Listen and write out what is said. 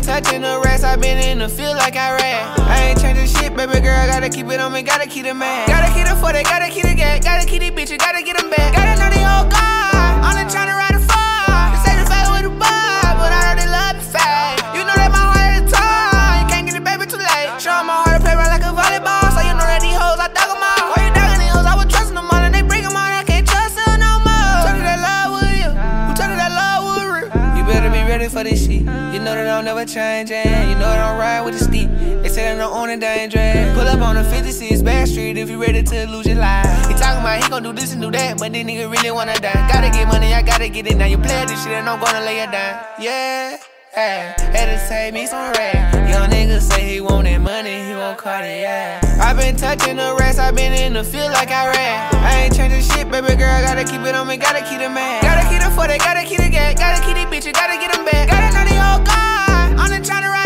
touching the rest, I been in the field like I ran. I ain't changing shit, baby girl, gotta keep it on me, gotta keep the man. Gotta keep the 40, gotta keep the gas, gotta keep these bitches, gotta get them back. Gotta know the old God, I'm just tryna ride a far. They say the fade with a bar, but I heard they love the fade. You know that my heart at the top, you can't get it baby too late. Show my heart to play around like a volleyball, so you know that these hoes, I dug them all. Why you dogging these hoes, I was trusting them all, and they bring them on, I can't trust them no more. Who told you that love was you? Who told you that love was real? You better be ready for this shit. You know that I'm never changing. You know that I'm riding with the stick. They say that I'm on it dangerous. Pull up on the 56 Back Street if you ready to lose your life. He talking about he gon' do this and do that, but this nigga really wanna die. Gotta get money, I gotta get it now. You play this shit and I'm gonna lay it down. Yeah, hey, had to save me some rap. Young nigga say he want that money, he want Cartier. I been touching the rest, I been in the field like I ran. I ain't changing shit, baby girl, gotta keep it on me, gotta keep the man. Gotta keep the 40, gotta keep the gas, gotta keep these bitches, gotta get them back. Gotta know the old God, I'm just tryna ride.